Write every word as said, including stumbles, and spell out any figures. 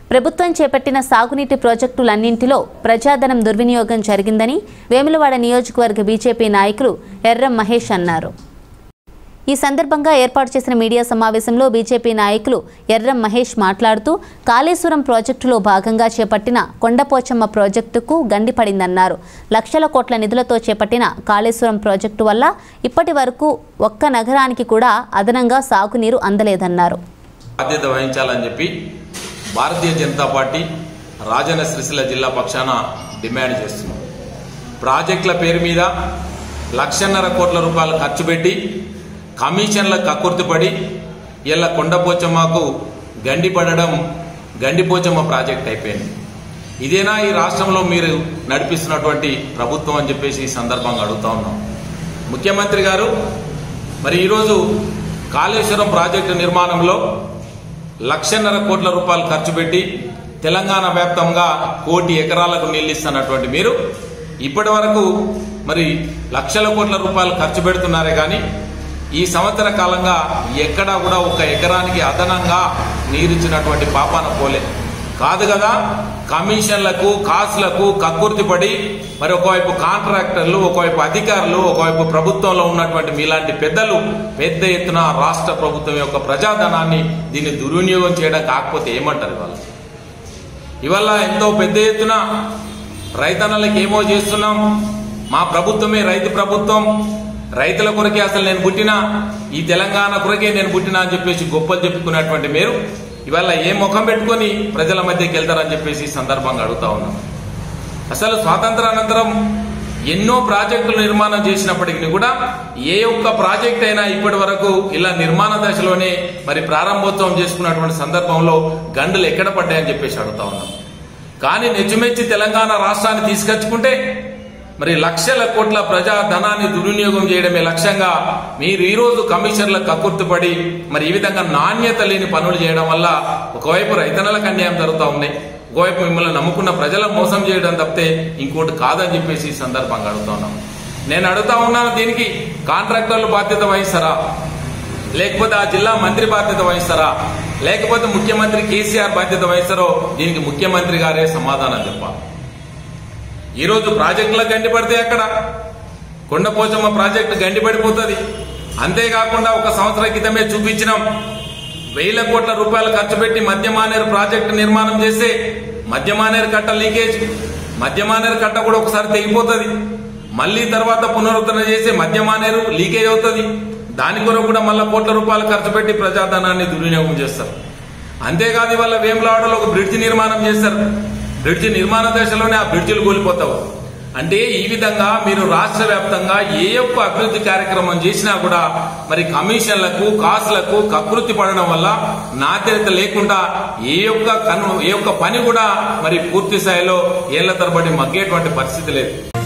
ప్రభుత్వం చేపట్టిన సాగునీటి ప్రాజెక్టులన్నింటిలో ప్రజాధనం దుర్వినియోగం జరిగిందని వేములవాడ నియోజకవర్గ బీజేపీ నాయకులు ఎర్రం మహేష్ అన్నారు. ఈ సందర్భంగా ఏర్పాటు చేసిన మీడియా సమావేశంలో బీజేపీ నాయకులు ఎర్రం మహేష్ మాట్లాడుతూ కాళేశ్వరం ప్రాజెక్టులో భాగంగా చేపట్టిన కొండపోచమ్మ ప్రాజెక్టుకు గండిపడిందన్నారు. లక్షల కోట్ల నిధులతో చేపట్టిన కాళేశ్వరం ప్రాజెక్టు వల్ల ఇప్పటి వరకు ఒక్క నగరానికి కూడా అదనంగా సాగునీరు అందలేదన్నారు. బాధ్యత వహించాలని చెప్పి భారతీయ జనతా పార్టీ రాజన్న సిరిసిల్ల జిల్లా పక్షాన డిమాండ్ చేస్తున్నాం. ప్రాజెక్టుల పేరు మీద లక్షన్నర కోట్ల రూపాయలు ఖర్చు పెట్టి కమిషన్లకు కక్కుర్తిపడి ఇలా కొండపోచమ్మకు గండిపడడం గండిపోచమ్మ ప్రాజెక్ట్ అయిపోయింది. ఇదేనా ఈ రాష్ట్రంలో మీరు నడిపిస్తున్నటువంటి ప్రభుత్వం అని చెప్పేసి ఈ సందర్భంగా అడుగుతా ఉన్నాం. ముఖ్యమంత్రి గారు మరి ఈరోజు కాళేశ్వరం ప్రాజెక్టు నిర్మాణంలో లక్షన్నర కోట్ల రూపాయలు ఖర్చు పెట్టి తెలంగాణ వ్యాప్తంగా కోటి ఎకరాలకు నీళ్లిస్తున్నటువంటి మీరు ఇప్పటి వరకు మరి లక్షల కోట్ల రూపాయలు ఖర్చు పెడుతున్నారే కానీ ఈ సంవత్సర కాలంగా ఎక్కడా కూడా ఒక ఎకరానికి అదనంగా నీరిచ్చినటువంటి పాపాన పోలే కాదు కదా. కమిషన్లకు కాసులకు కక్కుర్తిపడి మరి ఒకవైపు కాంట్రాక్టర్లు, ఒకవైపు అధికారులు, ఒకవైపు ప్రభుత్వంలో ఉన్నటువంటి మీలాంటి పెద్దలు పెద్ద ఎత్తున రాష్ట్ర ప్రభుత్వం యొక్క ప్రజాధనాన్ని దీన్ని దుర్వినియోగం చేయడం కాకపోతే ఏమంటారు? ఇవాళ ఇవాళ ఎంతో పెద్ద ఎత్తున రైతన్నలకు ఏమో చేస్తున్నాం, మా ప్రభుత్వమే రైతు ప్రభుత్వం, రైతుల కొరకే అసలు నేను పుట్టినా, ఈ తెలంగాణ కొరకే నేను పుట్టినా అని చెప్పేసి గొప్పలు చెప్పుకున్నటువంటి మీరు ఇవాళ ఏ ముఖం పెట్టుకుని ప్రజల మధ్యకి వెళ్తారని చెప్పేసి ఈ సందర్భంగా అడుగుతా ఉన్నాం. అసలు స్వాతంత్రానంతరం ఎన్నో ప్రాజెక్టులు నిర్మాణం చేసినప్పటికీ కూడా ఏ ఒక్క ప్రాజెక్ట్ అయినా ఇప్పటి వరకు ఇలా నిర్మాణ దశలోనే మరి ప్రారంభోత్సవం చేసుకున్నటువంటి సందర్భంలో గండులు ఎక్కడ పడ్డాయని చెప్పేసి అడుగుతా ఉన్నాం. కానీ నెచ్చుమెచ్చి తెలంగాణ రాష్ట్రాన్ని తీసుకొచ్చుకుంటే మరి లక్షల కోట్ల ప్రజా ధనాన్ని దుర్వినియోగం చేయడమే లక్ష్యంగా మీరు ఈ రోజు కమిషన్లకు కక్కుర్తిపడి మరి ఈ విధంగా నాణ్యత లేని పనులు చేయడం వల్ల ఒకవైపు రైతన్నలకు అన్యాయం జరుగుతూ ఉన్నాయి, ఒకవైపు మిమ్మల్ని నమ్ముకున్న ప్రజలను మోసం చేయడం తప్పితే ఇంకోటి కాదని చెప్పేసి ఈ సందర్భంగా అడుగుతా ఉన్నాం. నేను అడుగుతా ఉన్నాను, దీనికి కాంట్రాక్టర్లు బాధ్యత వహిస్తారా, లేకపోతే ఆ జిల్లా మంత్రి బాధ్యత వహిస్తారా, లేకపోతే ముఖ్యమంత్రి కేసీఆర్ బాధ్యత వహిస్తారో దీనికి ముఖ్యమంత్రి గారే సమాధానం చెప్పాలి. ఈరోజు ప్రాజెక్టులకు గండిపడితే అక్కడ కొండపోచమ్మ ప్రాజెక్టు గండిపడిపోతుంది. అంతేకాకుండా ఒక సంవత్సరం క్రితమే చూపించినాం, వేల కోట్ల రూపాయలు ఖర్చు పెట్టి మధ్యమానేరు ప్రాజెక్టు నిర్మాణం చేస్తే మధ్యమానేరు కట్ట లీకేజ్, మధ్యమానేరు కట్ట కూడా ఒకసారి తెగిపోతుంది, మళ్లీ తర్వాత పునరుద్ధరణ చేసే మధ్యమానేరు లీకేజ్ అవుతుంది. దాని కొరకు కూడా మళ్ళా కోట్ల రూపాయలు ఖర్చు పెట్టి ప్రజాధనాన్ని దుర్వినియోగం చేస్తారు. అంతేకాదు ఇవాళ వేములవాడలో ఒక బ్రిడ్జి నిర్మాణం చేస్తారు, బ్రిడ్జి నిర్మాణ దశలోనే ఆ బ్రిడ్జిలు కూలిపోతావు. అంటే ఈ విధంగా మీరు రాష్ట్ర వ్యాప్తంగా ఏ ఒక్క అభివృద్ధి కార్యక్రమం చేసినా కూడా మరి కమిషన్లకు కాసులకు కకృతి పడడం వల్ల నాణ్యత లేకుండా ఏ ఒక్క కను ఏ ఒక్క పని కూడా మరి పూర్తి స్థాయిలో ఏళ్ల తరబడి మగ్గేటువంటి పరిస్థితి లేదు.